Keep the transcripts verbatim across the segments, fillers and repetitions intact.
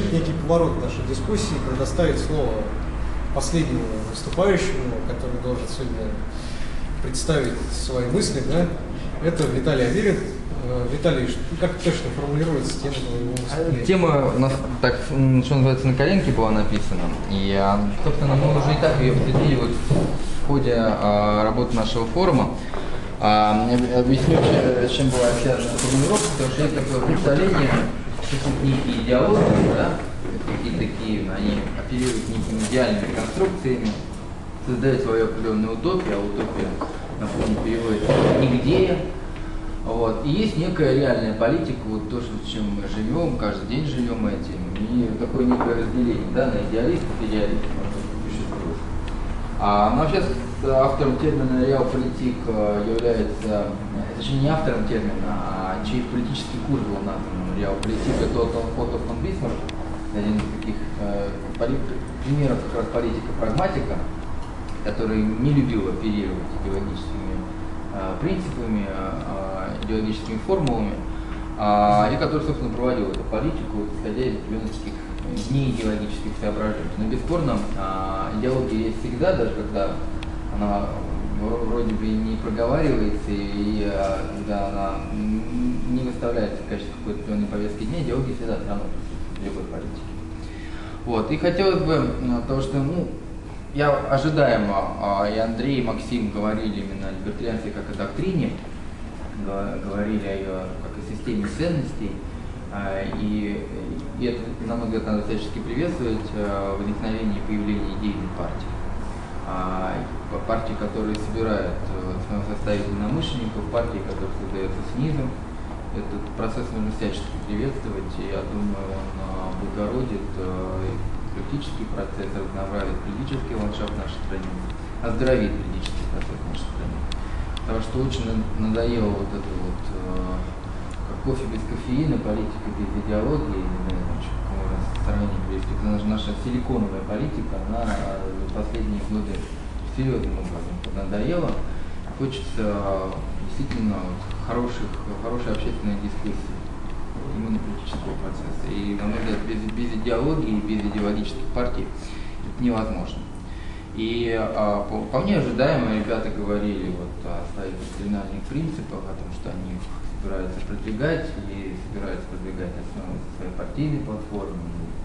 сделать некий поворот нашей дискуссии, предоставить слово последнему выступающему, который должен сегодня представить свои мысли, да? Это Виталий Аверин. Виталий, как точно формулируется тема твоего выступления? Тема у нас, так, что называется, на коленке была написана. И, собственно, мы уже и так ее определили вот в ходе а, работы нашего форума. А, объясню, чем была связана эта формулировка, потому что есть такое представление, что тут некие идеологии, да, какие-то такие, они оперируют некими идеальными конструкциями, создают свою определенную утопию, а утопия, напомню, переводится нигде. Вот. И есть некая реальная политика, вот то, с чем мы живем, каждый день живем этим, и такое некое разделение, да, на идеалистов и идеалистов существует. А, ну, вообще автором термина реалполитик является, точнее не автором термина, а чей политический курс был назван реалполитик, это Отто фон Бисмарк, один из таких э, примеров как раз политика-прагматика, который не любил оперировать идеологическими э, принципами, э, идеологическими формулами, э, и который, собственно, проводил эту политику, исходя из определенных таких неидеологических соображений. Но бесспорно, э, идеология есть всегда, даже когда она вроде бы не проговаривается, и э, когда она не выставляется в качестве какой-то определенной повестки дня, идеология всегда все равно в любой политике. Вот. И хотелось бы, потому что, ну, я ожидаемо, и Андрей, и Максим говорили именно о либертарианстве как о доктрине, говорили о ее как о системе ценностей, и, и это, на мой взгляд, надо всячески приветствовать возникновение и появление идейной партии. Партии, которые собирают в своем составе единомышленников, партии, которые создаются снизу. Этот процесс нужно всячески приветствовать, и я думаю, он благородит политический процесс, разнообразит политический ландшафт в нашей стране, оздоровит политический процесс в нашей стране. Потому что очень надоело вот это вот, как кофе без кофеина, политика без идеологии, не знаю, какому сравнению привести. Наша силиконовая политика, она в последние годы серьезным образом надоела. Хочется действительно хороших, хорошей общественной дискуссии, именно политического процесса. И, на мой взгляд, без, без идеологии, без идеологических партий это невозможно. И а, по, по мне ожидаемо ребята говорили вот о своих дисциплинарных принципах, о том, что они их собираются продвигать и собираются продвигать основы своей партийной платформы,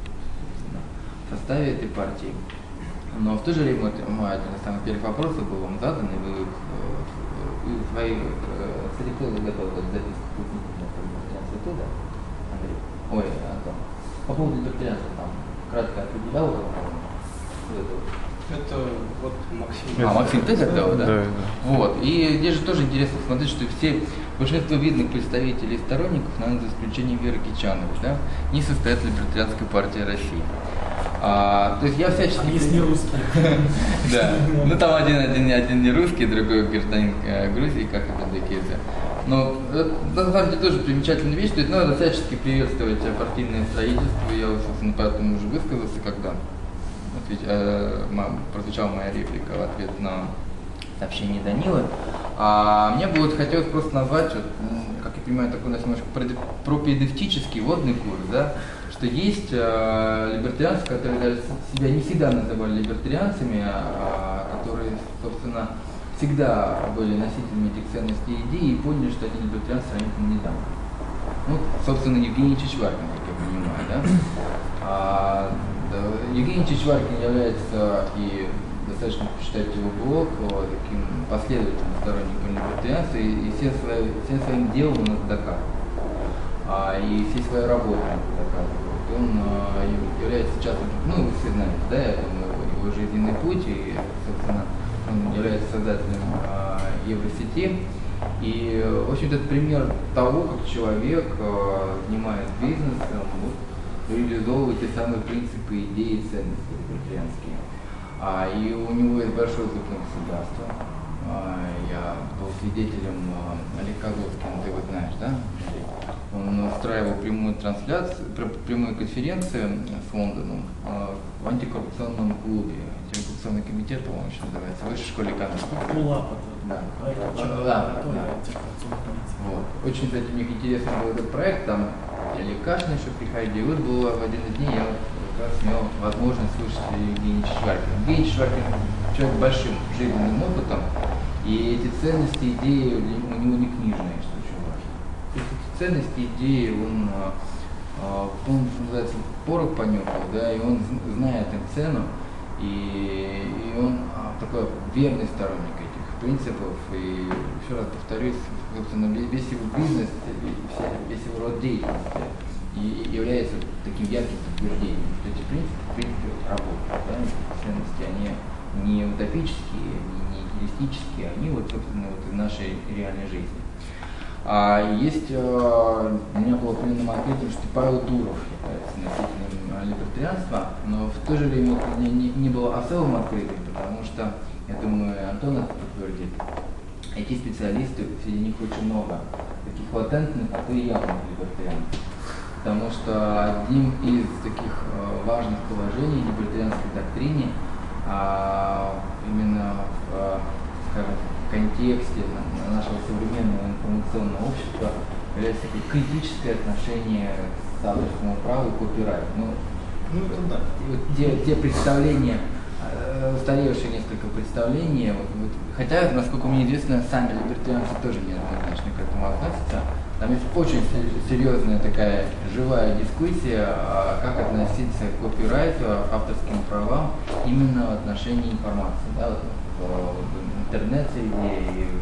в составе этой партии. Но в то же время, вот, мой один из самых первых вопросов был вам задан, и вы, вы свои целиком готовы к записке либертарианства туда, Андрей? Ой, Антон. По поводу либертарианства там кратко определял это? Это вот Максим. А, Максим, ты готов, да? Да, да. Вот. И здесь же тоже интересно смотреть, что все, большинство видных представителей и сторонников, наверное, за исключением Веры Кичановой, да, не состоят в Либертарианской партии России. А, то есть я всячески... Есть не русские. Да. Ну там один, один, один не русский, другой гражданин Грузии, как это Декезе. Но это, на самом деле, тоже примечательная вещь, то есть надо всячески приветствовать партийное строительство. Я, собственно, поэтому уже высказался, когда ответ, э, прозвучала моя реплика в ответ на сообщение Данилы. А мне бы вот хотелось просто назвать, вот, как я понимаю, такой у нас немножко пропедевтический водный курс, да, что есть э, либертарианцы, которые даже себя не всегда называли либертарианцами, а, которые, собственно, всегда были носителями этих ценностей и идей и поняли, что эти либертарианцы сравнительно недавно. Ну, собственно, Евгений Чичваркин, как я понимаю, да? А, да Евгений Чичваркин является и достаточно почитать его блог таким последовательным сторонником либертарианства, и, и все свои, всем своим делом он это доказывает. А, и всей своей работой он это доказывает. Он а, является частным, ну, вы все знаете, да, я думаю, его жизненный путь, и, собственно, он является создателем а, Евросети. И, в общем-то, это пример того, как человек, а, занимаясь бизнесом, вот, реализовывает те самые принципы, идеи и ценности либертарианские. А, и у него есть большой опыт на государство. А, я был свидетелем, а, Олег Козловский, ну, ты его знаешь, да? Он устраивал прямую трансляцию, прямую конференцию с Лондоном а, в антикоррупционном клубе. Антикоррупционный комитет, по-моему, еще называется, в высшей школе экономики. Пулапа. Да. Да, да, да. Вот. Очень, кстати, мне интересный был этот проект. Там или Кашина еще приходили. И вот было в один из дней, я вот как раз имел возможность слушать Евгения Чичваркина. Евгений Чичваркин человек с большим жизненным опытом, и эти ценности, идеи у него не книжные, что очень важно. То есть эти ценности, идеи, он, он, называется, порох понюхал, да, и он знает им цену, и, и он такой верный сторонник этих принципов. И еще раз повторюсь, собственно, весь его бизнес, весь его род деятельности и является таким ярким подтверждением, что эти принципы, в принципе, работают. Да? Ценности, они не утопические, не идеалистические, они вот, собственно, вот в нашей реальной жизни. А есть, а, у меня было примерным открытием, что Павел Дуров является носителем либертарианства, но в то же время это не, не, не было особым открытием, потому что, я думаю, Антон это подтвердит, эти специалисты, среди них очень много таких латентных, а то и явных либертарианцев. Потому что одним из таких э, важных положений в либертарианской доктрине а, именно в, э, скажем, в контексте нашего современного информационного общества является такое критическое отношение к авторскому праву и копирайту. Ну, ну, это да. Вот те, те представления, э, устаревшие несколько представлений, вот, вот, хотя, насколько мне известно, сами либертарианцы тоже неоднозначно к этому относятся. Там есть очень серьезная такая живая дискуссия, как относиться к копирайту, авторским правам именно в отношении информации, да, вот, в интернет-среде и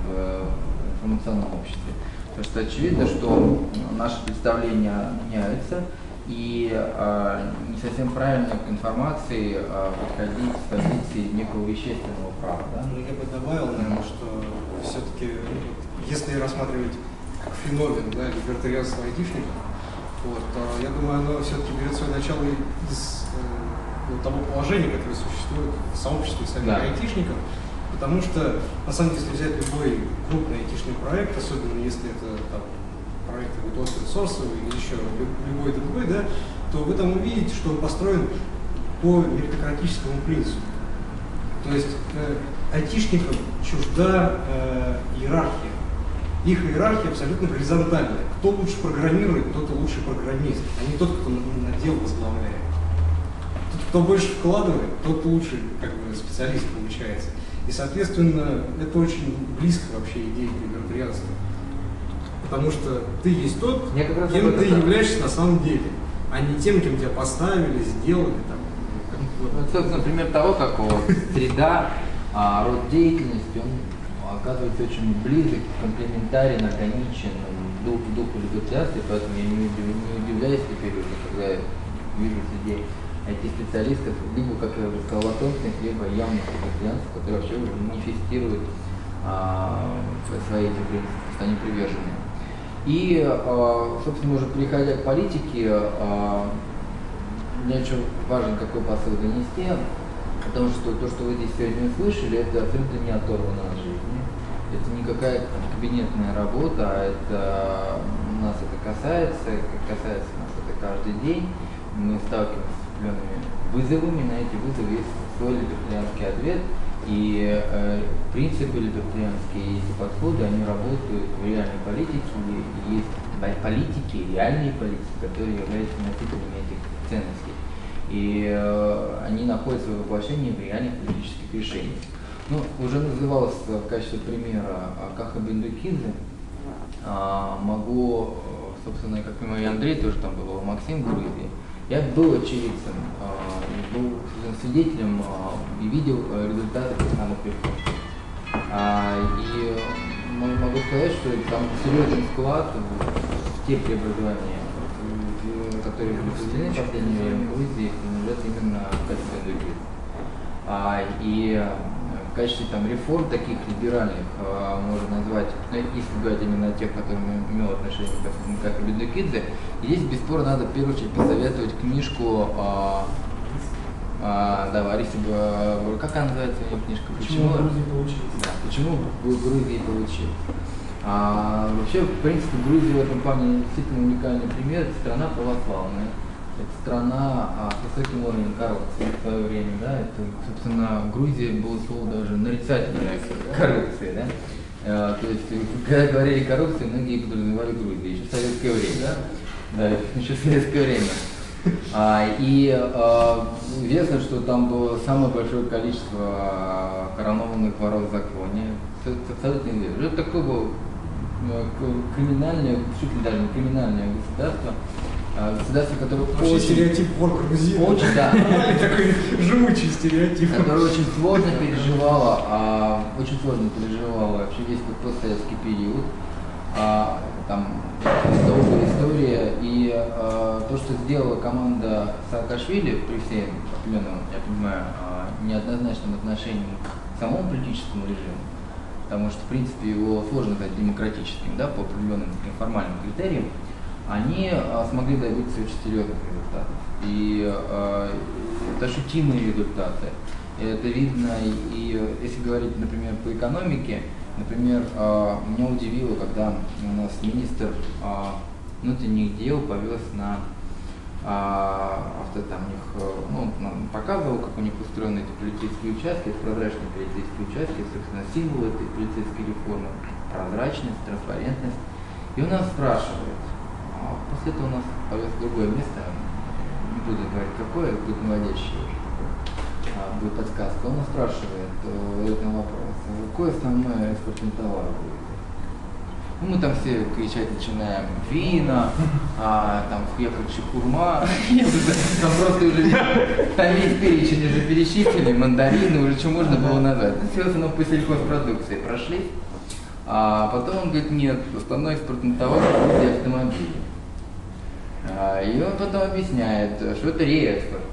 в информационном обществе. Потому что очевидно, что наши представления меняются, и а, не совсем правильно к информации а, подходить с позиции некого вещественного права. Да? Ну, я бы добавил, наверное, что все-таки, если рассматривать как феномен, да, либертарианства айтишников, вот, я думаю, оно все-таки берет свое начало из э, того положения, которое существует в сообществе самих да. айтишников, потому что, на самом деле, если взять любой крупный айтишный проект, особенно если это там, проект open source или еще любой другой, да, то вы там увидите, что он построен по меритократическому принципу. То есть э, айтишникам чужда э, иерархия. Их иерархия абсолютно горизонтальная. Кто лучше программирует, тот и лучший программист, а не тот, кто надел возглавляет. Тот, кто больше вкладывает, тот лучший как бы, специалист получается. И, соответственно, это очень близко вообще идее либертарианства. Потому что ты есть тот, кем ты являешься на самом деле, а не тем, кем тебя поставили, сделали. Там, вот. Ну, собственно, пример того, как вот, среда, а, род деятельности, он оказывается очень близок, комплементарен, органичен в духу, в духу либертарианства, поэтому я не, удив, не удивляюсь теперь уже, когда я вижу среди этих специалистов, либо, как я уже сказал, латентных, либо явных либертарианцев, которые вообще уже манифестируют а, свои эти принципы, что они привержены. И, а, собственно, уже переходя к политике, а, мне очень важен какой посыл донести, потому что то, что вы здесь сегодня услышали, это абсолютно не оторвано от жизни. Это не какая-то кабинетная работа, а это нас это касается, касается нас это каждый день. Мы сталкиваемся с определенными вызовами, на эти вызовы есть свой либертарианский ответ. И э, принципы либертарианские, эти подходы, они работают в реальной политике, и есть политики, реальные политики, которые являются носителями этих ценностей. И э, они находят свое воплощение в реальных политических решениях. Ну, уже называлось в качестве примера Каха Бендукидзе. А, могу, собственно, как и Андрей тоже там был, Максим в Грузии. Я был очевидцем, а, был свидетелем а, и видел результаты самых реформ. А, и могу сказать, что там серьезный вклад в те преобразования, которые были проведены в последнее время в Грузии, принадлежат именно Кахе Бендукидзе. А, и в качестве там, реформ таких либеральных а, можно назвать, если говорить именно о тех, которые имел отношение к Кахе Бендукидзе, здесь бесспорно надо в первую очередь посоветовать книжку а, а, да, Ларисы, как она называется, ее книжка? Почему, почему Грузия получилась? Да, почему в Грузии получилось? А, вообще, в принципе, Грузия в этом плане действительно уникальный пример. Это страна православная, это страна а, с высоким уровнем коррупции в свое время, да. Это, собственно, в Грузии было слово даже нарицательное коррупции, да. А, то есть, когда говорили коррупция, многие подразумевали Грузию, еще в советское время, да. Да, еще в советское время. А, и а, известно, что там было самое большое количество а, коронованных воров в законе. Это абсолютно верно. Это такое было криминальное, чуть ли даже не криминальное государство. А, государство, которое вообще очень... стереотип вор-грузин. Очень, да. Такой живучий стереотип. Которое очень сложно переживало, а, очень сложно переживало вообще весь постсоветский период. А, там долгая история, и а, то, что сделала команда Саакашвили при всем определенном, я понимаю, а, неоднозначном отношении к самому политическому режиму, потому что, в принципе, его сложно назвать демократическим, да, по определенным таким формальным критериям, они а, смогли добиться очень серьезных результатов. И а, это ощутимые результаты. Это видно, и, и если говорить, например, по экономике, например, э, меня удивило, когда у нас министр э, внутренних дел повез на э, авто, там, у них, э, ну, он показывал, как у них устроены эти полицейские участки, это прозрачные полицейские участки, собственно, символ этой полицейской реформы, прозрачность, транспарентность. И у нас спрашивает, а после этого у нас повез в другое место, не буду говорить какое, будет наводящее будет подсказка. Он нас спрашивает э, этот вопрос, какой основной экспортный товар будет? Ну, мы там все кричать начинаем: вина, а, там хлеб, шикурма, там просто уже там весь перечень уже перечислили, мандарины, уже что можно было назвать. Ну, все основном по сельхозпродукции прошли. А потом он говорит: нет, основной экспортный товар будет автомобили. А, и он потом объясняет, что это реэкспорт.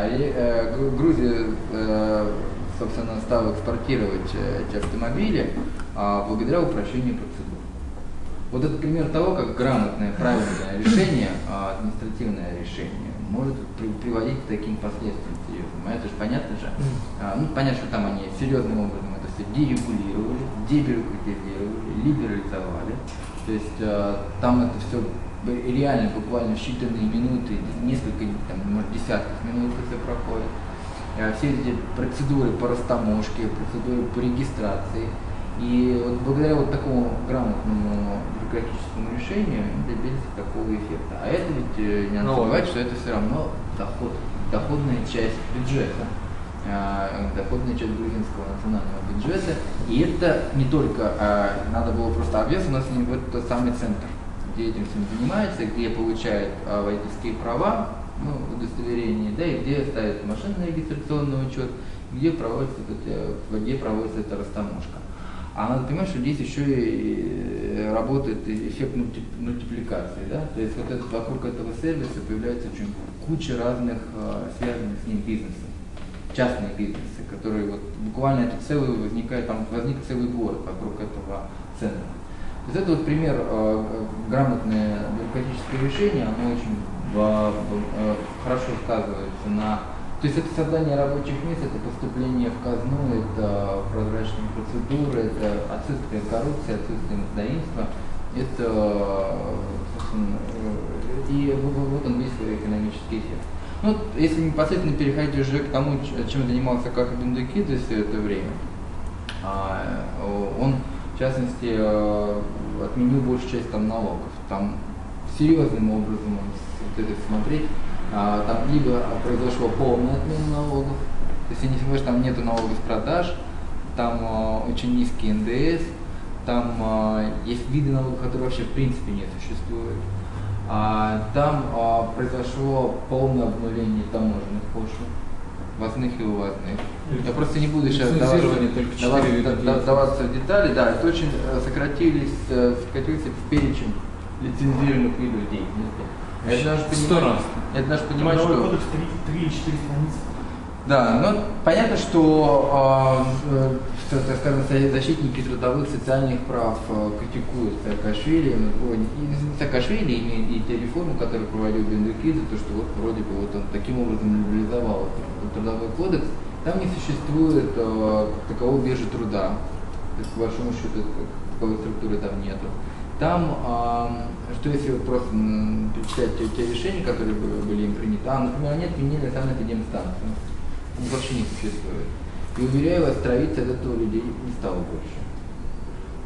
Грузия, собственно, стала экспортировать эти автомобили благодаря упрощению процедур. Вот это пример того, как грамотное, правильное решение, административное решение может приводить к таким последствиям серьезным. А это же понятно же. Ну, понятно, что там они серьезным образом это все дерегулировали, дебюрократизировали, либерализовали. То есть там это все реально буквально в считанные минуты, несколько, там, может, десятков минут это проходит. Все эти процедуры по растаможке, процедуры по регистрации. И вот благодаря вот такому грамотному бюрократическому решению мы добились такого эффекта. А это ведь не надо забывать, что это все равно доход, доходная часть бюджета. Доходная часть грузинского национального бюджета. И это не только а, надо было просто обвес, у нас вот тот самый центр, где этим всем занимается, где получает а, водительские права, ну, удостоверение, да, и где ставит машинный регистрационный учет, где проводится, это, где проводится эта растаможка. А надо понимать, что здесь еще и работает эффект мультипликации, да, то есть вот это, вокруг этого сервиса появляется очень куча разных а, связанных с ним бизнесов. Частные бизнесы, которые вот буквально это целый возникает, там возник целый город вокруг этого центра. То есть это вот пример э, грамотное бюрократическое решение, оно очень э, э, хорошо сказывается на... То есть это создание рабочих мест, это поступление в казну, это прозрачные процедуры, это отсутствие коррупции, отсутствие мздоимства, это, собственно, э, и вот он весь свой экономический эффект. Ну, если непосредственно переходить уже к тому, чем занимался Каха Бендукидзе все это время, он, в частности, отменил большую часть там налогов. Там серьезным образом, если смотреть, там либо произошла полная отмена налогов, то есть, если не знаешь, там нету налогов с продаж, там очень низкий эн дэ эс, там есть виды налогов, которые вообще в принципе не существуют. А, там а, произошло полное обнуление таможенных пошлин, ввозных и вывозных. Я просто не буду сейчас даваться, даваться, даваться в детали, да, это очень сократились, сократился в перечень лицензированных видов деятельности. Это даже понимать, это даже понимать, что... три-четыре страницы. Да, но понятно, что, э, что, так скажем, защитники трудовых социальных прав э, критикуют Саакашвили, и Саакашвили и, и те реформы, которые проводил Бендукидзе, то, что вот вроде бы вот он таким образом либерализовал трудовой кодекс, там не существует э, таковой биржи труда, то есть, по большому счету таковой структуры там нету. Там, э, что если вот просто м, перечислять те, те решения, которые были им приняты, а, например, они отменили саму эпидемстанцию. Вообще не существует. И уверяю вас, травиться от этого людей не стало больше.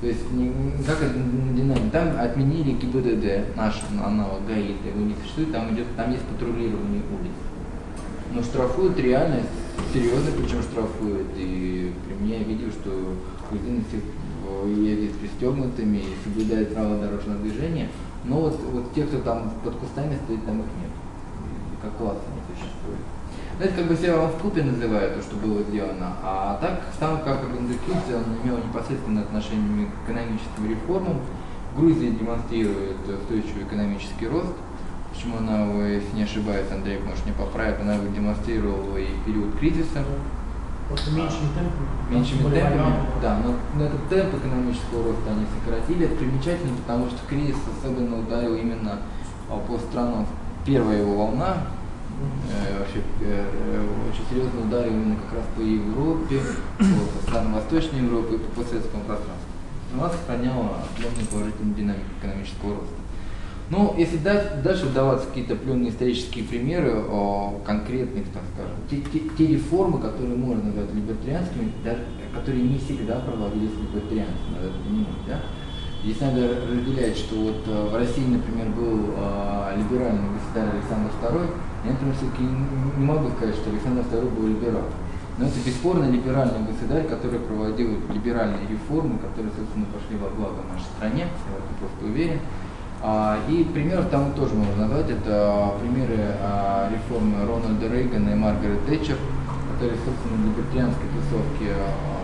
То есть, не, как это динамика? Там отменили ГИБДД, наш аналог ГАИД, его не существует, там, идет, там есть патрулирование улиц. Но штрафуют реально серьезно, причем штрафуют. И при мне я видел, что люди ездят пристегнутыми и соблюдают правила дорожного движения. Но вот, вот те, кто там под кустами стоит, там их нет. Как класса не существует. Но это как бы все в купе называют то, что было сделано. А так, сам как инвестиция, он имел непосредственное отношение к экономическим реформам. Грузия демонстрирует устойчивый экономический рост. Почему она, если не ошибаюсь, Андрей, может, не поправит, она его демонстрировала и в период кризиса. Просто меньшими темпами. Меньшими темпами, да, но, но этот темп экономического роста они сократили. Это примечательно, потому что кризис особенно ударил именно по странам. Первая его волна э, вообще э, очень серьезно ударила именно как раз по Европе, по странам Восточной Европы и по постсоветскому пространству. Она сохраняла определенную положительную динамику экономического роста. Ну, если дать, дальше вдаваться в какие-то определенные исторические примеры, о, конкретных, так скажем, те, те, те реформы, которые можно назвать либертарианскими, даже, которые не всегда проводились либертарианцами, надо понимать, да? Здесь надо разделять, что вот э, в России, например, был э, либеральный государь Александр второй, я, например, все-таки не могу сказать, что Александр второй был либерал. Но это бесспорно либеральный государь, который проводил либеральные реформы, которые, собственно, пошли во благо нашей стране, я в этом просто уверен. И примеров там тоже можно назвать, это примеры реформы Рональда Рейгана и Маргарет Тэтчер, которые, собственно, в либертарианской тусовке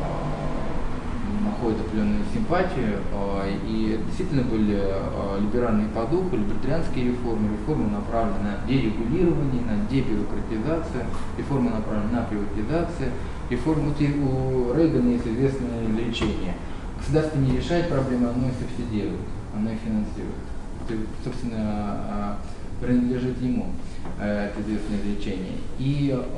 находят определенную симпатию, и действительно были либеральные по духу, либертарианские реформы, реформы направлены на дерегулирование, на дебюрократизацию, реформы направлены на приватизацию, реформы, у Рейгана есть известное изречение: государство не решает проблемы, оно их субсидирует, оно их финансирует. Собственно, принадлежит ему это известное изречение. И э,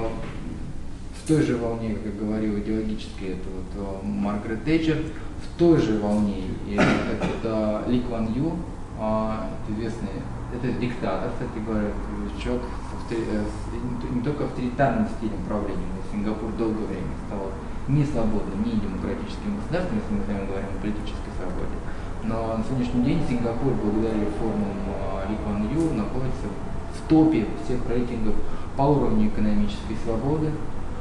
в той же волне, как я говорил, идеологически, это вот Маргарет Тэтчер, в той же волне это, это Ли Куан Ю, э, известный, это диктатор, кстати говоря, человек с, не только авторитарным стилем правления, но Сингапур долгое время стал не свободным, не демократическим государством, если мы с вами говорим о политической свободе. Но на сегодняшний день Сингапур, благодаря реформам Ли Куан Ю, находится в топе всех рейтингов по уровню экономической свободы,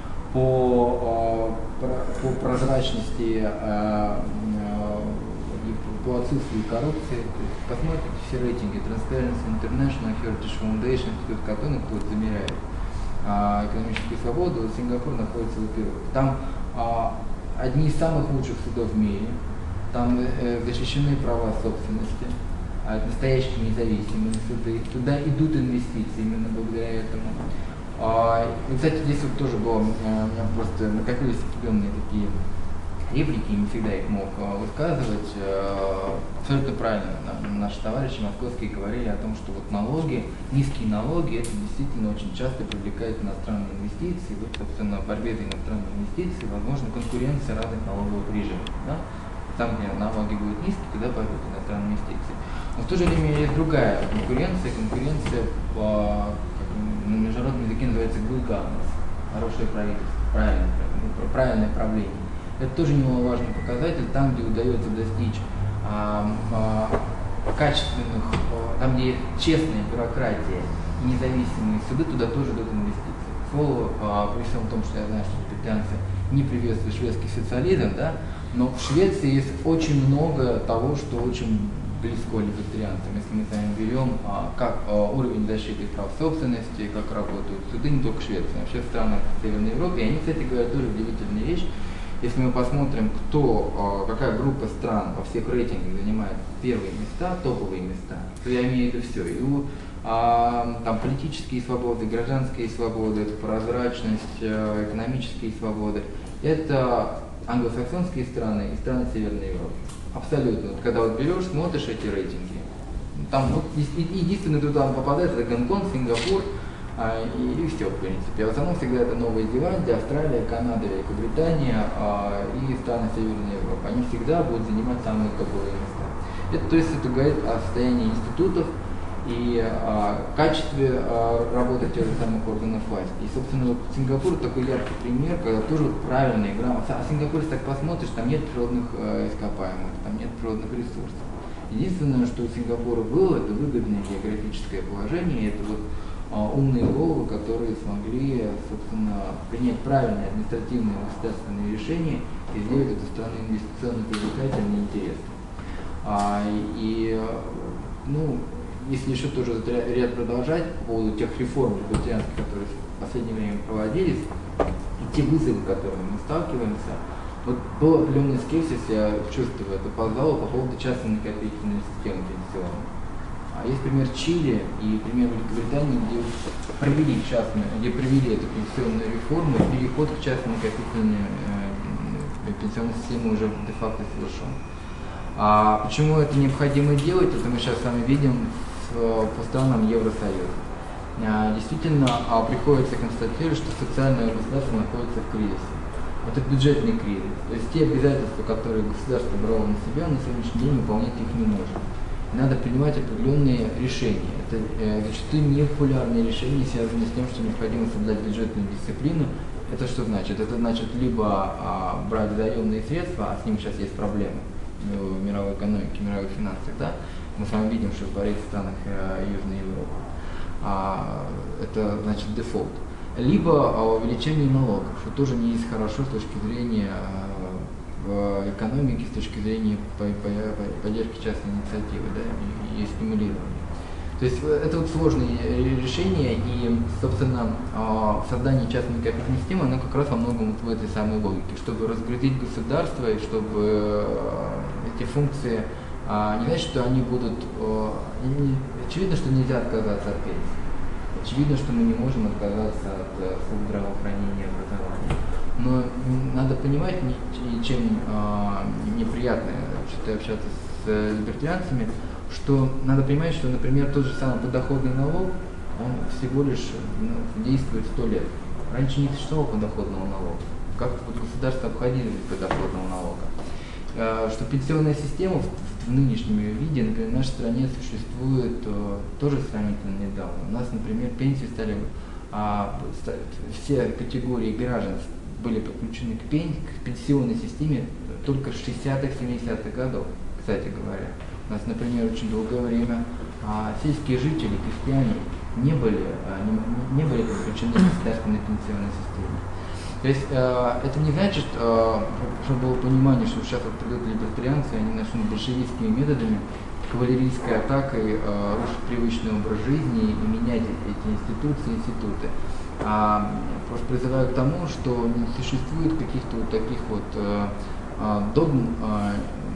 по, по прозрачности и по отсутствию коррупции. Посмотрите все рейтинги Transparency International, Heritage Foundation, Институт Катона, кто вот замеряет экономическую свободу, Сингапур находится во-первых. Там одни из самых лучших судов в мире. Там э, защищены права собственности, а это настоящие независимые суды. Туда идут инвестиции именно благодаря этому. А, и, кстати, здесь вот тоже было, у меня просто накопились определенные такие реплики, не всегда их мог а, высказывать. А, абсолютно правильно. Наши товарищи московские говорили о том, что вот налоги, низкие налоги, это действительно очень часто привлекает иностранные инвестиции. Вот, собственно, в борьбе за иностранные инвестиции возможно конкуренция разных налоговых режимов. Да? Там, где налоги будут низкие, туда пойдут иностранные инвестиции. Но в то же время есть другая конкуренция, конкуренция по, как на международном языке называется good governance, хорошее правительство, правильное, правильное правление. Это тоже немаловажный показатель, там, где удается достичь а, а, качественных, а, там, где есть честная бюрократия и независимые суды, туда тоже идут инвестиции. К слову, а, при всем том, что я знаю, что либертарианцы не приветствуют шведский социализм, да, но в Швеции есть очень много того, что очень близко либертарианцам. Если мы с вами берем, а, как а, уровень защиты прав собственности, как работают суды, не только в Швеции, а вообще в странах Северной Европы. И они, кстати говоря, тоже удивительная вещь. Если мы посмотрим, кто, а, какая группа стран во всех рейтингах занимает первые места, топовые места, то я имею в виду все. И у, а, там политические свободы, гражданские свободы, прозрачность, экономические свободы. Это англосаксонские страны и страны Северной Европы. Абсолютно. Вот, когда вот берешь, смотришь эти рейтинги, там вот, единственный туда попадает это Гонконг, Сингапур а, и, и все, в принципе. А в основном всегда это Новая Зеландия, Австралия, Канада, Великобритания а, и страны Северной Европы. Они всегда будут занимать самые топовые места. Это, то есть это говорит о состоянии институтов и о качестве а, работы тех же самых органов власти. И, собственно, вот Сингапур такой яркий пример, когда тоже вот правильная игра. А Сингапур, если так посмотришь, там нет природных э, ископаемых, там нет природных ресурсов. Единственное, что у Сингапура было, это выгодное географическое положение, это вот а, умные головы, которые смогли, собственно, принять правильные административные и государственные решения и сделать эту страну инвестиционно привлекательной и интересной. А, и, ну, если еще тоже ряд продолжать по поводу тех реформ либертарианских, которые в последнее время проводились, и те вызовы, с которыми мы сталкиваемся, вот был определенный скепсис, я чувствую это по залу, по поводу частной накопительной системы пенсионной. А есть пример Чили и пример Великобритании, где провели частную, где провели эту пенсионную реформу, и переход к частной накопительной э, пенсионной системе уже де-факто совершен. А почему это необходимо делать, это мы сейчас с вами видим в, по странам Евросоюза. А, действительно, а, приходится констатировать, что социальное государство находится в кризисе. Это бюджетный кризис. То есть те обязательства, которые государство брало на себя, на сегодняшний день выполнять их не может. Надо принимать определенные решения. Это э, зачастую непопулярные решения, связанные с тем, что необходимо соблюдать бюджетную дисциплину. Это что значит? Это значит либо а, брать заемные средства, а с ними сейчас есть проблемы в мировой экономике, в мировых финансах. Да? Мы с вами видим, что творится в странах э, Южной Европы. А, это значит дефолт. Либо увеличение налогов, что тоже не есть хорошо с точки зрения в экономике, с точки зрения поддержки частной инициативы, да, и, и стимулирования. То есть это вот сложные решения, и, собственно, создание частной накопительной системы, оно как раз во многом вот в этой самой логике, чтобы разгрузить государство, и чтобы эти функции, не значит, что они будут, очевидно, что нельзя отказаться от пенсии. Очевидно, что мы не можем отказаться от услуг здравоохранения и образования. Но надо понимать, чем э, неприятно что-то общаться с э, либертарианцами, что надо понимать, что, например, тот же самый подоходный налог, он всего лишь ну, действует сто лет. Раньше не существовало подоходного налога. Как-то вот государство обходилось без подоходного налога. Э, что пенсионная система в, в нынешнем ее виде, например, в нашей стране существует э, тоже сравнительно недавно. У нас, например, пенсии стали, а, все категории граждан были подключены к, пен, к пенсионной системе только с шестидесятых-семидесятых годов, кстати говоря. У нас, например, очень долгое время а, сельские жители, крестьяне не были, а, не, не были подключены к государственной пенсионной системе. То есть э, это не значит, э, чтобы было понимание, что сейчас вот придут либертарианцы, они начнут большевистскими методами, кавалерийской атакой э, рушить привычный образ жизни и менять эти институции, институты. А, просто призываю к тому, что не существует каких-то вот таких вот э, э, догм, э,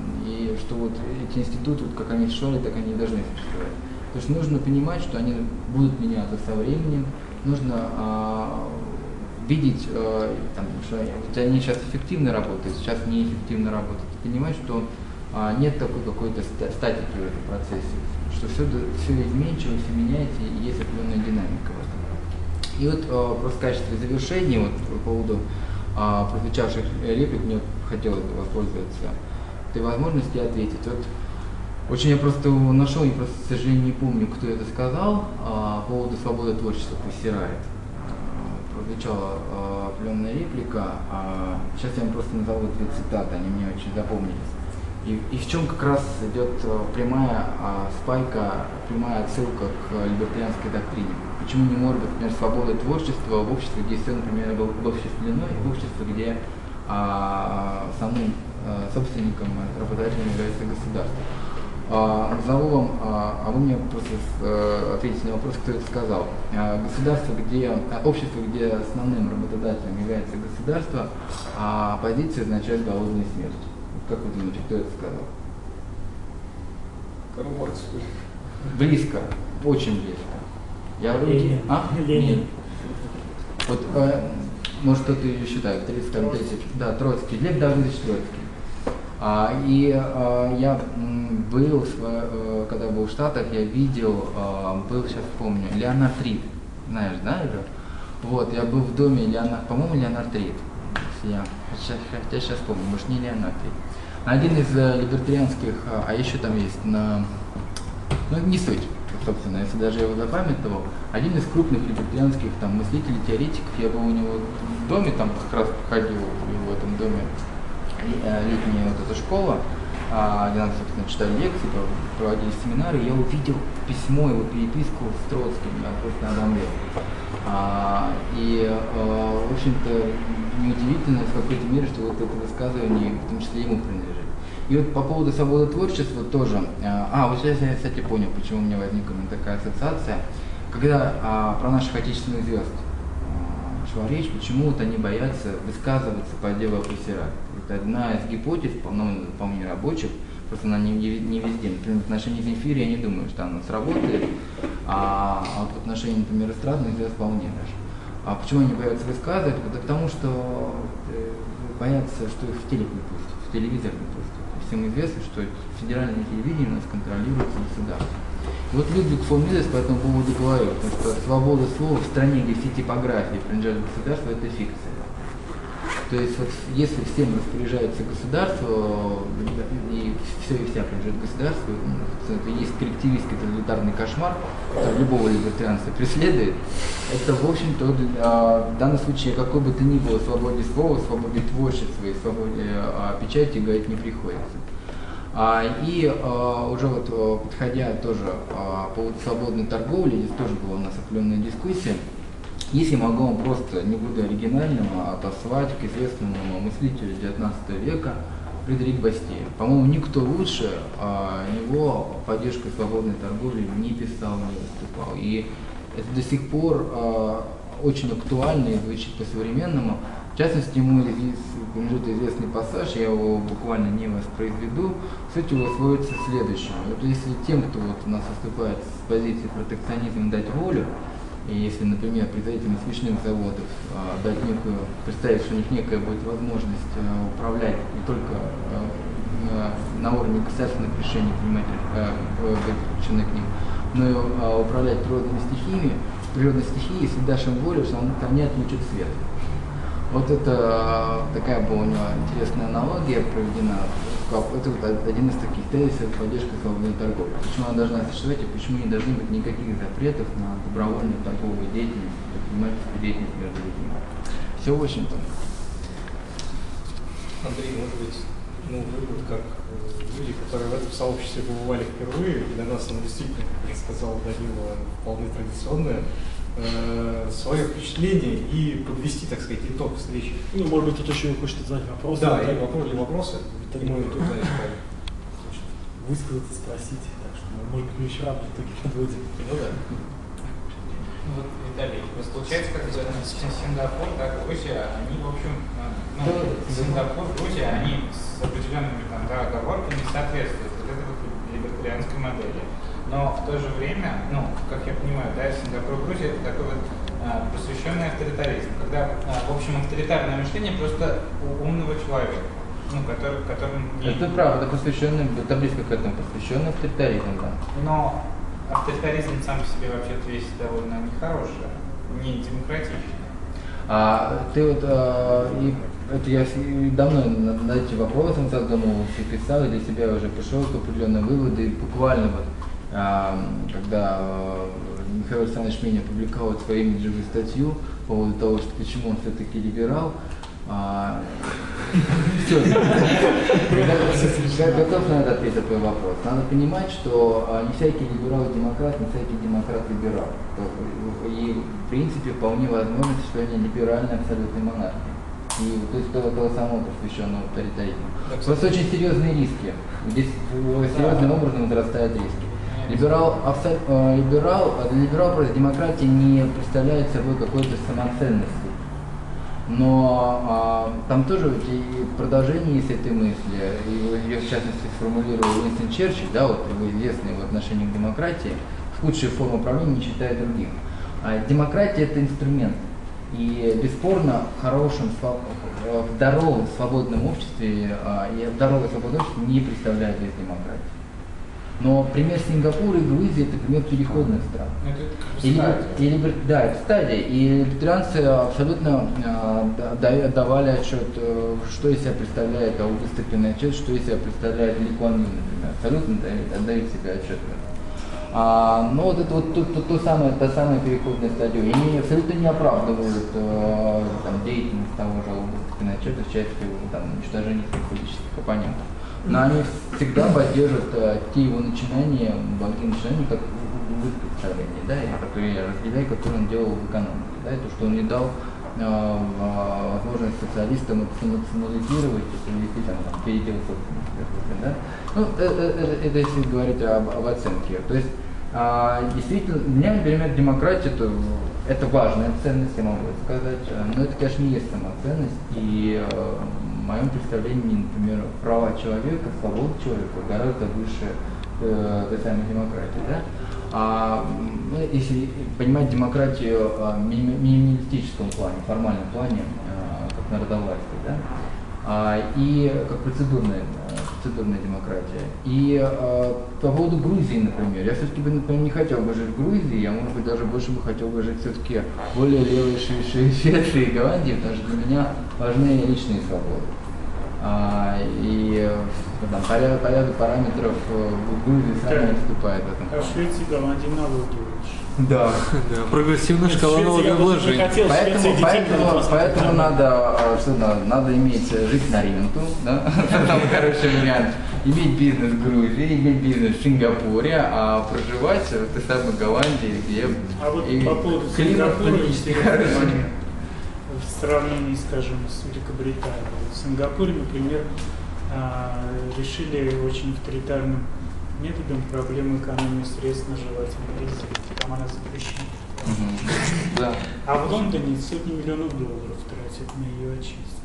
и что вот эти институты, вот как они существовали, так они и должны существовать. То есть нужно понимать, что они будут меняться со временем, нужно э, видеть, э, там, что они сейчас эффективно работают, сейчас неэффективно работают, понимать, что э, нет такой какой-то статики в этом процессе, что все, все изменчиво, все меняется и есть определенная динамика в этом. И вот э, просто в качестве завершения вот, по поводу э, прозвучавших реплик мне хотелось бы воспользоваться этой возможностью ответить. Вот, очень я просто нашел, я просто, к сожалению, не помню, кто это сказал, э, по поводу свободы творчества пусть сирает. Прозвучала э, определенная реплика, а сейчас я вам просто назову две цитаты, они мне очень запомнились. И, и в чем как раз идет прямая а, спайка, прямая отсылка к либертарианской доктрине. Почему не может быть, например, свобода творчества в обществе, где все, например, обобществлено, и в обществе, где а, самым а, собственником, работодателем является государство. А, назову вам, а, а вы мне просто а, ответите на вопрос, кто это сказал. А, государство, где, а, общество, где основным работодателем является государство, а оппозиция означает голодную смерть. Как вы думаете, кто это сказал? Карл Маркс. Близко, очень близко. Я Ленин. А? Ленин. Нет. Вот, э, может кто-то ее считает, тридцать тысяч. Да, Троцкий, Лев Давыдович Троцкий. А, и а, я м, был, э, когда был в Штатах, я видел, а, был, сейчас помню, Леонард Рид. Знаешь, да, Игорь? Вот, я был в доме Леонард, по-моему, Леонард Рид. Я сейчас, хотя сейчас помню, может не Леонард Рид. Один из э, либертарианских, а, а еще там есть на, ну не суть, собственно, если даже я его запамятовал, один из крупных либертарианских там мыслителей, теоретиков, я был у него в доме, там как раз проходил в этом доме летняя вот эта школа, где нам, собственно, читали лекции, проводили семинары, я увидел письмо, его переписку с Троцким, я просто обомлел. А, и, а, в общем-то, неудивительно в какой-то мере, что вот это высказывание, в том числе, ему принадлежит. И вот по поводу свободы творчества тоже. А, вот сейчас я, кстати, понял, почему у меня возникла такая ассоциация. Когда а, про наших отечественных звезд а, шла речь, почему-то они боятся высказываться по делу о Пассераке. Это одна из гипотез, по-моему, вполне рабочих, просто она не, не везде. Например, в отношении Земфиры я не думаю, что она сработает, а, а вот в отношении, например, эстрадных звезд вполне даже. А почему они боятся высказывать? Это потому, что э, боятся, что их в телек не пустят, в телевизор не пустят. Всем известно, что федеральное телевидение у нас контролируется государством. И вот Людвиг фон Мизес по этому поводу говорил, что свобода слова в стране, где все типографии принадлежат государству, это фикция. То есть вот если всем распоряжается государство, и все и вся принадлежит государству, это есть коллективистский тоталитарный кошмар, который любого либертарианца преследует, это, в общем-то, в данном случае, какой бы то ни было свободе слова, свободе творчества и свободе печати говорить не приходится. И уже вот подходя тоже по поводу свободной торговли, здесь тоже была у нас определенная дискуссия. Если могу вам просто, не буду оригинальным, а отослать к известному мыслителю девятнадцатого века Фредерик Бастиер. По-моему, никто лучше а, него поддержкой свободной торговли не писал, не выступал. И это до сих пор а, очень актуально и звучит по-современному. В частности, ему принадлежит известный пассаж, я его буквально не воспроизведу. Суть его сводится к следующему. Вот если тем, кто вот у нас выступает с позиции протекционизма, дать волю, и если, например, представителям свечных заводов а, дать некую, представить, что у них некая будет возможность а, управлять не только а, на уровне государственных решений, принимать а, заключенных к ним, но и а, управлять природными стихиями, природной стихией, если дашь им волю, что они отключат свет. Вот это такая была у него интересная аналогия проведена. Это вот один из таких тезисов поддержки свободной торговли. Почему она должна существовать и почему не должно быть никаких запретов на добровольную торговую деятельность, предпринимательскую деятельность между людьми. Все, в общем-то. Андрей, может быть, ну, вы вот как люди, которые в этом сообществе побывали впервые, и для нас оно действительно, как сказал Данила, вполне традиционное, свое впечатление и подвести, так сказать, итог встречи. Ну, может быть, кто-то еще хочет задать вопросы. Да, и вопросы, вопросы. Мы тут, знаешь, высказаться, спросить. Так что, может быть, мы еще рано в итоге подводим. Ну да. Вот, Виталий, получается, как Сингапур, так, Грузия, они, в общем, ну, Сингапур, Грузия, они с определенными там, да, оговорками соответствуют вот этой вот либертарианской модели. Но в то же время, ну, как я понимаю, да, Сингапур и Грузия это такой вот а, просвещенный авторитаризм, когда, а, в общем, авторитарное мышление просто у умного человека, ну, который, которым не... Это правда, посвященный, это близко к этому, посвященный авторитаризм, да. Но авторитаризм сам по себе вообще-то вещь довольно нехорошая, не демократичная. А, ты вот, а, и, это я давно над этим вопросом задумывался и писал, и для себя уже пришел к определенным выводам, и буквально вот, а, когда Михаил Александрович Минин опубликовал свою имиджевую статью по поводу того, что почему он все-таки либерал, а, все, готов на этот ответ твой вопрос. Надо понимать, что а, не всякий либерал-демократ, не всякий демократ-либерал. И в принципе вполне возможно существование либеральной абсолютной монархии. И то есть того, того самого посвященного авторитаризму. Просто очень серьезные риски. Здесь серьезным образом возрастают риски. Либерал, абсол, э, либерал, для либерала просто демократия не представляет собой какой-то самоценности. Но э, там тоже и продолжение есть этой мысли. И ее в частности сформулировал Уинстон Черчилль, да, вот его известный в отношении к демократии, худшая форма управления, не считая других. А демократия это инструмент. И бесспорно в хорошем, в здоровом, свободном обществе, и здоровое свободное общество не представляет без демократии. Но пример Сингапура и Грузии это пример переходных стран. Это и, и, и, да, это стадия. И либертарианцы абсолютно э, давали отчет, что из себя представляет, а выступленный отчет, что из себя представляет Ли Куан Ю, например. Абсолютно отдают себе отчет. А, но вот это вот то, то, то самое, та самая переходная стадия, и они абсолютно не оправдывают э, там, деятельность того же Пиночета в части там, уничтожения своих политических оппонентов. Но они всегда поддерживают э, те его начинания, благие начинания, как в их представлении, да, и которые я разделяю, которые он делал в экономике, да, и то, что он не дал э, возможность социалистам национализировать, привести там, там передел собственности, да. Ну, это, это, это если говорить об, об оценке. То есть, а, действительно, для меня, например, демократия это, это важная ценность, я могу сказать, но это, конечно, не есть самоценность. И а, в моем представлении, например, права человека, свобода человека гораздо выше э, той самой демократии. Да? А, если понимать демократию в минималистическом плане, формальном плане, а, как народовластие, да? а, и как процедурная, процедурная демократия. И а, по поводу Грузии, например, я все-таки бы, например, не хотел бы жить в Грузии, я, может быть, даже больше бы хотел бы жить все-таки более левой Швеции и Голландии, потому что для меня важны личные свободы. А, и там, поряд, порядок параметров в Грузии сами выступает в этом. А в Швеции и Голландии налоги лучше. Да. Да, прогрессивная шкала налогообложения. Поэтому, поэтому, поэтому надо, что надо, надо иметь, жить на ренту, да? Самый хороший вариант. Иметь бизнес в Грузии, иметь бизнес в Сингапуре, а проживать в той самой Голландии, где а вот и по поводу климат Сингапура, политически хороший. в сравнении, скажем, с Великобританией. В Сингапуре, например, решили очень авторитарным методом проблему экономии средств наживательной резервы. Там она запрещена. Угу. Да. А в Лондоне сотни миллионов долларов тратят на ее очистку.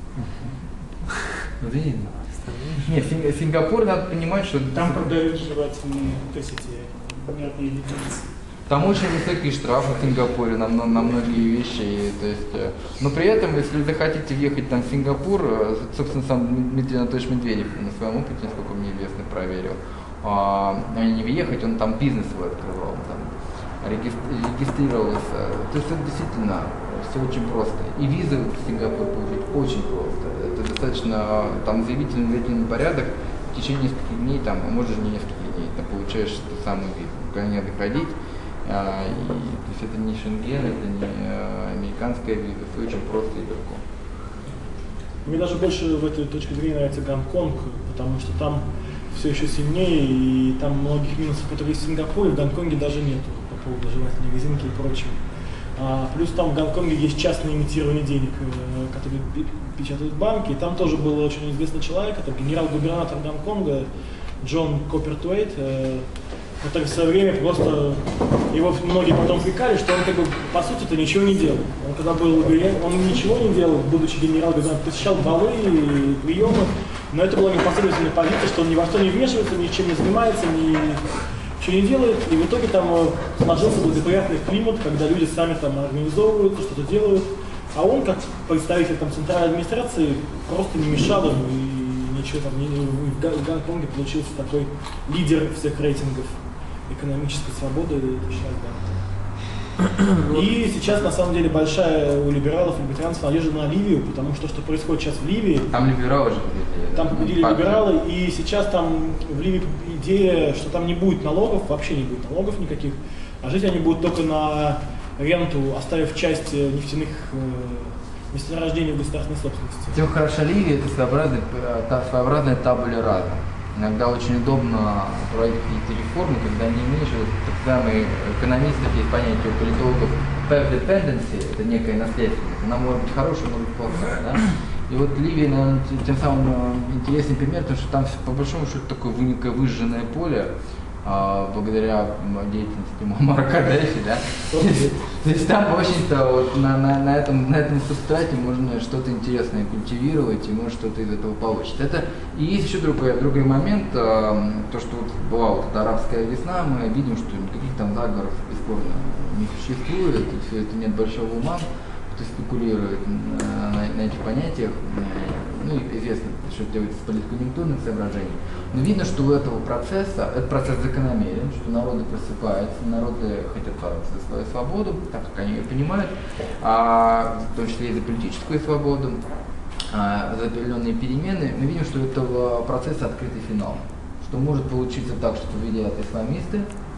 Видно. Нет, Сингапур, надо понимать, что... Там продают жевательные, то есть эти мятные леденцы. Там очень высокие штрафы в Сингапуре на, на, на многие вещи. И, то есть, но при этом, если захотите въехать там, в Сингапур, собственно, сам Дмитрий Анатольевич Медведев на своем опыте, насколько мне известно, проверил, а, не въехать, он там бизнес свой открывал, там, регистрировался. То есть это действительно все очень просто. И визы в Сингапур получить очень просто. Это достаточно там заявительный длительный порядок. В течение нескольких дней, там, а может не нескольких дней, ты получаешь ту самую визу. Куда не надо ходить. А, и, то есть это не Шенген, это не а, американская виза, все очень просто и легко. Мне даже больше в этой точке зрения нравится Гонконг, потому что там все еще сильнее, и там многих минусов, которые есть в Сингапуре, в Гонконге даже нету по поводу жевательной резинки и прочего. А, плюс там в Гонконге есть частное имитирование денег, которые печатают банки, и там тоже был очень известный человек, это генерал-губернатор Гонконга Джон Коппертуэйт, который в свое время просто, его многие потом упрекали, что он как бы по сути-то ничего не делал. Он когда был, он ничего не делал, будучи генерал-губернатором, посещал балы, приемы, но это была непоследовательная позиция, что он ни во что не вмешивается, ничем не занимается, ни, ничего не делает, и в итоге там сложился благоприятный климат, когда люди сами там организовываются, что-то делают, а он, как представитель там центральной администрации, просто не мешал им, и ничего там, не, в Гонконге получился такой лидер всех рейтингов экономической свободы. И сейчас, на самом деле, большая у либералов и либертарианцев надежда на Ливию, потому что что происходит сейчас в Ливии. Там либералы же победили. Там победили да? либералы, и сейчас там в Ливии идея, что там не будет налогов, вообще не будет налогов никаких, а жить они будут только на ренту, оставив часть нефтяных э, месторождений в государственной собственности. Тем хороша Ливия, это своеобразная, та, своеобразная табуля раса. Иногда очень удобно проводить какие-то реформы, когда не имеешь, так называемые экономистов, есть понятие у политологов path dependency, это некая наследственность, она может быть хорошая, может быть плохая, да? И вот Ливия, наверное, тем самым интересный пример, потому что там по большому счету такое некое выжженное поле, а, благодаря деятельности Муаммара Каддафи, да? То есть там, в общем-то, вот на, на, на, этом, на этом субстрате можно что-то интересное культивировать, и может что-то из этого получится. Это и есть еще другой, другой момент, а, то, что вот была вот эта арабская весна, мы видим, что никаких там заговоров бесспорно не существует, и все это нет большого ума, кто спекулирует на, на, на этих понятиях. Ну, известно, что делается с политконъюнктурных соображений. Но видно, что у этого процесса, этот процесс закономерен, что народы просыпаются, народы хотят бороться за свою свободу, так как они ее понимают, а, в том числе и за политическую свободу, а, за определенные перемены. Мы видим, что у этого процесса открытый финал. Что может получиться так, что победят исламисты,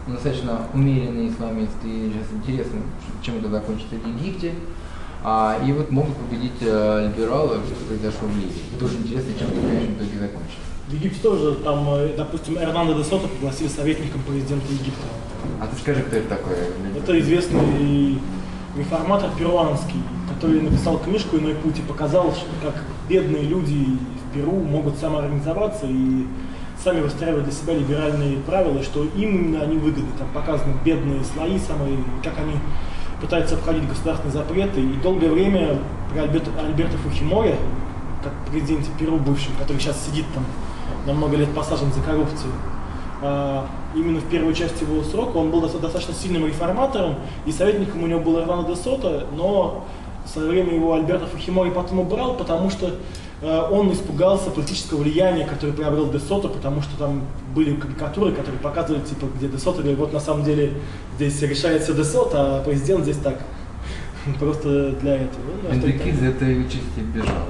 достаточно умеренный исламист, и сейчас интересно, чем это закончится в Египте. А, и вот могут победить а, либералы, что произошло в Ливии. Тоже интересно, чем это в конечном итоге закончится. В Египте тоже, там, допустим, Эрнандо де Сото пригласили советником президента Египта. А ты скажи, кто это такой? Это известный реформатор перуанский, который написал книжку «Иной путь» и показал, как бедные люди в Перу могут самоорганизоваться и сами выстраивать для себя либеральные правила, что им именно они выгодны. Там показаны бедные слои, самые, как они пытаются обходить государственные запреты. И долгое время при Альберто, Альберто Фухиморе, как президенте Перу бывшем, который сейчас сидит там, на много лет посажен за коррупцию, а, именно в первой части его срока он был достаточно сильным реформатором, и советником у него был Эрнандо де Сото, но в свое время его Альберто Фухимори потом убрал, потому что э, он испугался политического влияния, которое приобрел де Сото, потому что там были карикатуры, которые показывали, типа, где де Сото говорит, вот на самом деле здесь решает все де Сото, а президент здесь так, просто для этого. Эндекид из этой участи бежал.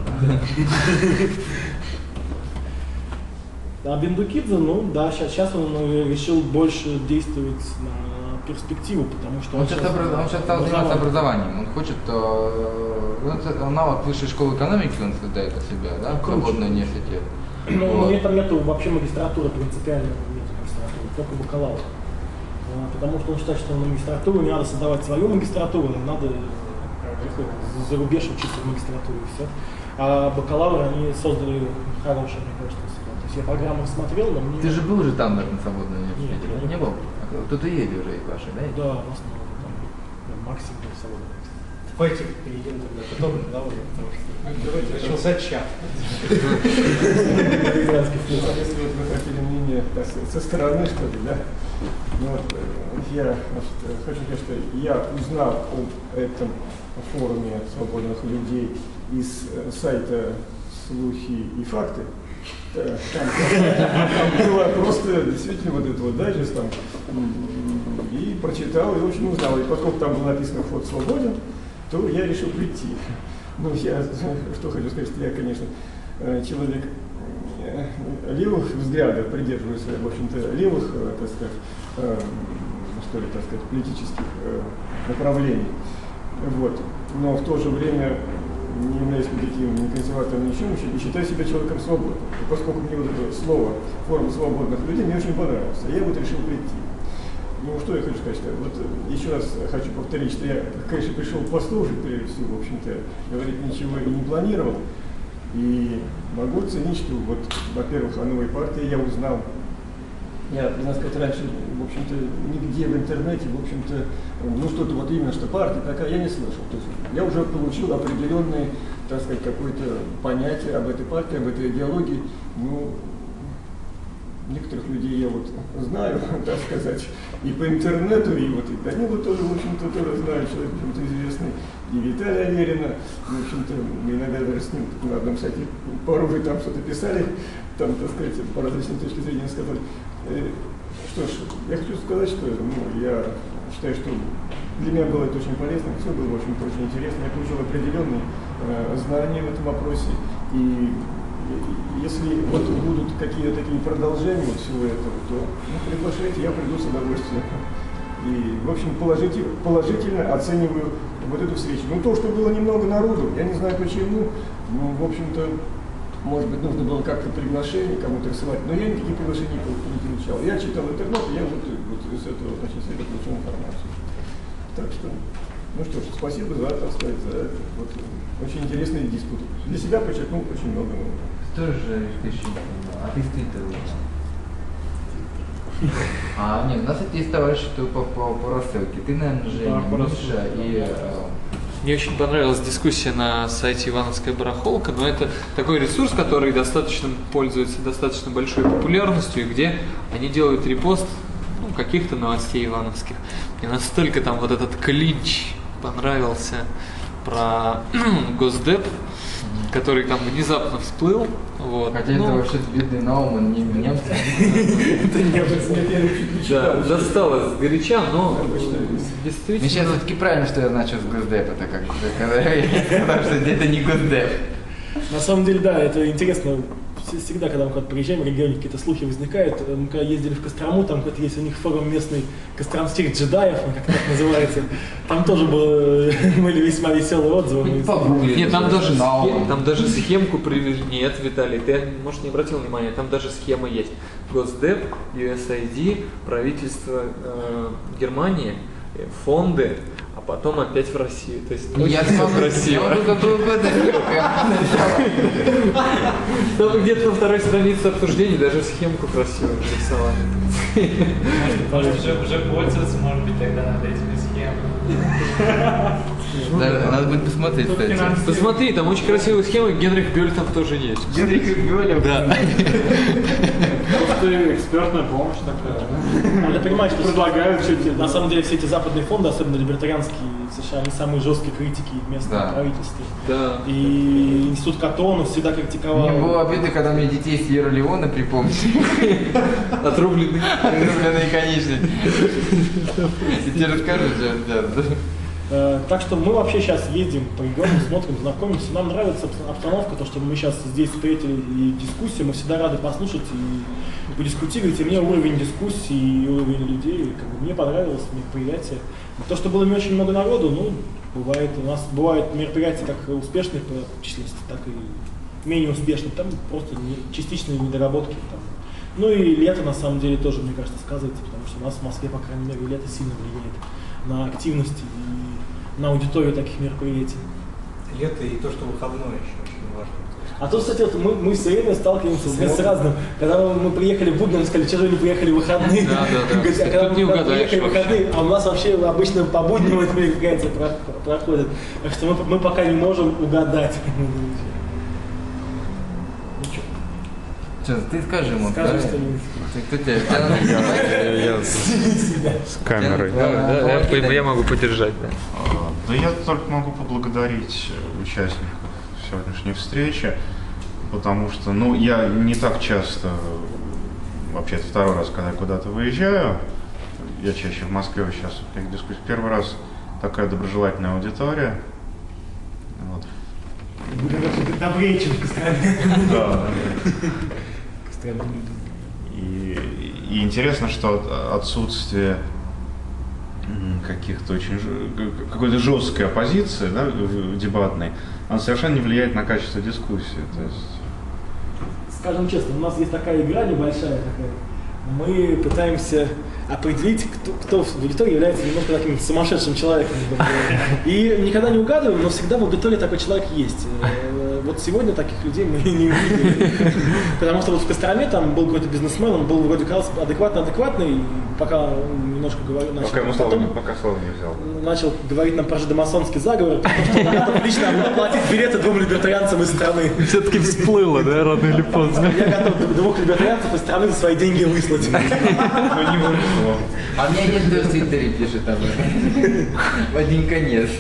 А Бендукидзе, ну да, сейчас, сейчас он решил больше действовать на перспективу, потому что он, он, сейчас, сейчас, образ... он сейчас стал заниматься образованием. Он хочет, э... аналог высшей школы экономики, он создает у себя, да, свободный университет. Ну, вот. Нет, там нету вообще магистратуры принципиально, нету магистратуры, только бакалавр. Потому что он считает, что на магистратуру не надо создавать свою магистратуру, надо за рубеж учиться в магистратуре и все. А бакалавры они создали хорошие, мне кажется, себя. То есть я программу смотрел, но мне... Ты же был уже там, на свободном университете? Нет, не, не был? Тут и ездил уже и ваши, да? Да, в основном там максимум был свободный. Давайте перейдем тогда к итогам, да, уже, потому что начался чат. Если вот вы хотели мнение со стороны, что ли, да? Ну вот, я хочу сказать, что я узнал об этом форуме свободных людей из сайта «Слухи и факты». Там, там было просто действительно вот этот вот дайджест там, и прочитал, и очень узнал. И поскольку там было написано «Вход свободен», то я решил прийти. Ну, я что хочу сказать, что я, конечно, человек левых взглядов, придерживаюсь, в общем-то, левых, так сказать, что ли, так сказать, политических направлений. Вот. Но в то же время не являюсь никаким ни консерватором, ничем, и считаю себя человеком свободным. И поскольку мне вот это слово «форум свободных людей» мне очень понравилось, я вот решил прийти. Ну, что я хочу сказать, что вот еще раз хочу повторить, что я, конечно, пришел послушать, прежде всего, в общем-то, говорить ничего и не планировал. И могу оценить, что вот, во-первых, о новой партии я узнал. Я, надо сказать, раньше, в общем-то, нигде в интернете, в общем-то, ну что-то вот именно, что партия такая, я не слышал. То есть я уже получил определенные, так сказать, какое-то понятие об этой партии, об этой идеологии. Ну, некоторых людей я вот знаю, так сказать, и по интернету, и вот и Данила тоже, в общем-то, тоже знаю, человек, в общем-то, известный, и Виталия Аверина, в общем-то, мы иногда даже с ним на одном сайте пару уже там что-то писали, там, так сказать, по различным точкам зрения сказали. Что ж, я хочу сказать, что ну, я считаю, что для меня было это очень полезно, все было, в общем-то, очень интересно, я получил определенные э, знания в этом вопросе, и если вот будут какие-то такие продолжения вот всего этого, то ну, приглашайте, я приду с удовольствием. И, в общем, положительно, положительно оцениваю вот эту встречу. Ну, то, что было немного народу, я не знаю почему, ну, в общем-то, может быть, нужно было как-то приглашение кому-то рисовать, но я никаких приглашений не получал. Я читал интернет, и я вот, вот из этого, значит, с этого получил информацию. Так что, ну что ж, спасибо за, так сказать, за вот, очень интересный диспут. Для себя подчеркнул очень много. Тоже ты а ты стыд-то А, нет, у нас есть товарищ, кто по, по, по рассылке. Ты, наверное, Женя, да, Миша и... Мне очень понравилась дискуссия на сайте Ивановская барахолка, но это такой ресурс, который достаточно пользуется достаточно большой популярностью, и где они делают репост ну, каких-то новостей ивановских. И настолько там вот этот клинч понравился про Госдеп, который там внезапно всплыл. Вот. Хотя ну, это вообще бедный Науман, не немцы. Это немцы, да, досталось сгоряча, но действительно... Мне сейчас все-таки правильно, что я начал с Госдепа, это как, потому что это не Госдеп. На самом деле, да, это интересно всегда, когда мы куда-то приезжаем, в регионе какие-то слухи возникают. Мы когда ездили в Кострому, там какой-то есть у них форум местный костромских джедаев, как это называется. Там тоже было, были весьма веселые отзывы. Нет, там даже, схем, там даже схемку привели. Нет, Виталий, ты, может, не обратил внимания, там даже схема есть. Госдеп, ю эс ай ди, правительство э, Германии, фонды, а потом опять в Россию. То есть очень Я все могу, красиво. я могу какую угодно Там где-то на второй странице обсуждений даже схемку красиво нарисовали. Может, уже, уже пользоваться, может быть, тогда над этими схемами. Надо, надо будет посмотреть, кстати. Посмотри, там очень красивые схемы, Генрих Бёль там тоже есть. Генрих Бёль, да. Просто экспертная помощь такая. Надо понимать, что предлагают все эти, на самом деле все эти западные фонды, особенно либертарианские в США, они самые жесткие критики местного Да. правительства. Да. И институт Катона всегда критиковал. Мне было обидно, когда мне детей с Сьерра Леоне припомнили. Отрубленный. Отрубленные конечности. И тебе расскажут, что да. Э, Так что мы вообще сейчас ездим по регионам, смотрим, знакомимся. Нам нравится обстановка, то, что мы сейчас здесь встретили и дискуссии, мы всегда рады послушать и подискутировать. И мне уровень дискуссии и уровень людей, как бы, мне понравилось мероприятие. То, что было не очень много народу, ну, бывает, у нас бывают мероприятия как успешные по численности, так и менее успешные. Там просто не- частичные недоработки. Там. Ну и лето, на самом деле, тоже, мне кажется, сказывается, потому что у нас в Москве, по крайней мере, лето сильно влияет на активность и на аудиторию таких мероприятий. Лето и то, что выходной еще очень важно. А то, кстати, вот мы, мы все время сталкиваемся с, с разным. Когда мы, мы приехали в будни, нам сказали, что же вы не приехали в выходные. Да, да, да. Говорят, а когда Тут мы не когда угадаешь приехали в вообще. выходные, а у нас вообще обычно по будням это мероприятие про- проходит. Так что мы, мы пока не можем угадать. Что, ты скажи ему. Скажи давай. что-нибудь. Ты- Кто тебя? Тебя надо Я с, с камерой. Да, да, Да, помоги, я, да. я могу поддержать, да. А, Да я только могу поблагодарить участников сегодняшней встречи, потому что, ну, я не так часто, вообще это второй раз, когда я куда-то выезжаю, я чаще в Москве сейчас в таких дискуссиях. Первый раз такая доброжелательная аудитория. Вот. Добрее, чем в Костроме. Да. И, и интересно, что от- отсутствие м, каких-то очень ж- какой-то жесткой оппозиции, да, в- дебатной, она совершенно не влияет на качество дискуссии. То есть Скажем честно, у нас есть такая игра небольшая такая. Мы пытаемся определить, кто, кто в аудитории является немножко таким сумасшедшим человеком. И никогда не угадываем, но всегда в аудитории такой человек есть. Э, Вот сегодня таких людей мы не увидели. Потому что вот в Костроме там был какой-то бизнесмен, он был вроде казался адекватно-адекватный, и пока он немножко говорил, начал, пока ему слово не, потом пока слово не взял. начал говорить нам про жидомасонский заговор, потому что он готов лично оплатить билеты двум либертарианцам из страны. Все-таки всплыло, да, рано или поздно. Я готов двух либертарианцев из страны за свои деньги выслать. Ну не вышло. А мне один кто в Твиттере пишет об этом. В один конец.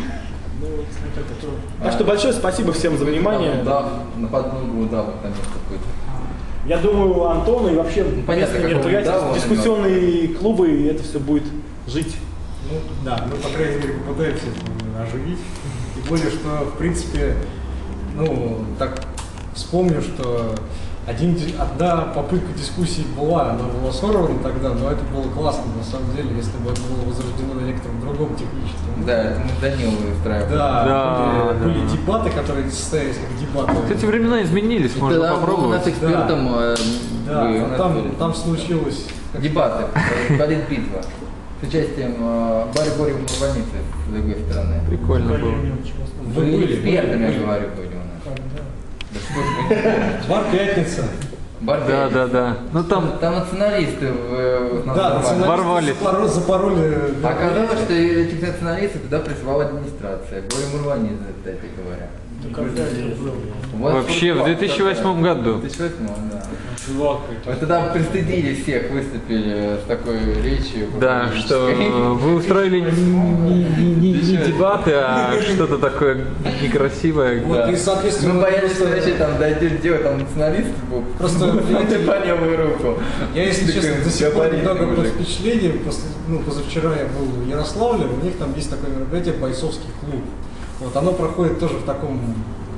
Так что большое спасибо всем за внимание. Да, на подмогу удава там есть какой-то. Я думаю, Антону и вообще понятно, местные какого мероприятия, удава, дискуссионные клубы, и это все будет жить. Ну, да, мы, по крайней мере, попытаемся это оживить. Тем более, что, в принципе, ну, так вспомню, что один, ди- одна попытка дискуссии была, она была сорвана тогда, но это было классно, на самом деле, если бы это было возрождено на некотором другом техническом. Да, это мы с Даниловой устраивали. Да, Да, были, были да. дебаты, которые состоялись как дебаты. Кстати, времена изменились, можно Тогда у попробовать. нас экспертом э, Да, вы у но нас там, были. там случилось... как- Дебаты, политбитва. С участием э, Барри Боря Мурваницы с другой стороны. Прикольно было. Вы Вы были, экспертами, были. я говорю, были у нас. Да что ж вы. Бар «Пятница». Бар Да, Пятница. да, да. Ну там Там националисты в, в нас Да, взорвали. националисты Ворвались. запоро- запороли... Оказалось, что этих националистов туда прислала администрация. Боря Мурванидзе, кстати говоря. Вот вообще в две тысячи восьмом году. В две тысячи восьмом, да. Вот тогда пристыдили всех, выступили с такой речью. Да, что вы устроили не, не- не- не- не дебаты, а что-то такое некрасивое. Вот, Да. и, соответственно, Мы боялись, что просто- вообще там дойдешь дело, там националист был. Просто, ну ты по левую руку. Я, если Такой честно, до сих пор габаритный немного под мужик. впечатлением. После, ну, позавчера я был в Ярославле, у них там есть такое мероприятие «Бойцовский клуб». Вот, оно проходит тоже в таком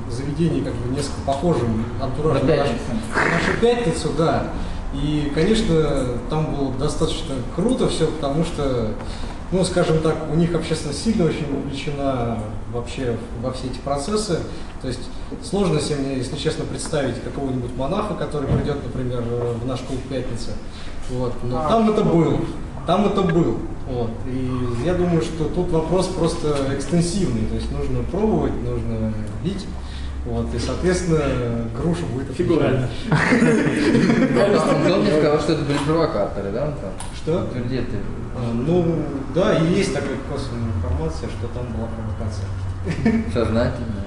заведений как бы несколько похожим антуражем На на нашу, пятницу. на нашу пятницу, да. И, конечно, там было достаточно круто все, потому что, ну, скажем так, у них общественность сильно очень вовлечена вообще во все эти процессы. То есть сложно себе, если честно, представить какого-нибудь монаха, который придет, например, в наш клуб «Пятница». Вот. Но А, там это ну, был. Там это был. Вот. И я думаю, что тут вопрос просто экстенсивный. То есть нужно пробовать, нужно бить. Вот. И, соответственно, груша будет Фигурально. Он мне сказал, что это были провокаторы, да? Антон? Что? Где ты? А, Ну, да, и есть такая косвенная информация, что там была провокация. Сознательно.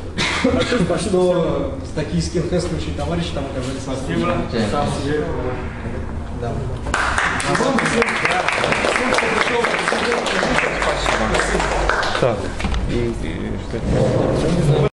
Что такие скинхедствующие товарищи там оказались. Спасибо. Сам себе. Да. Так. И, и что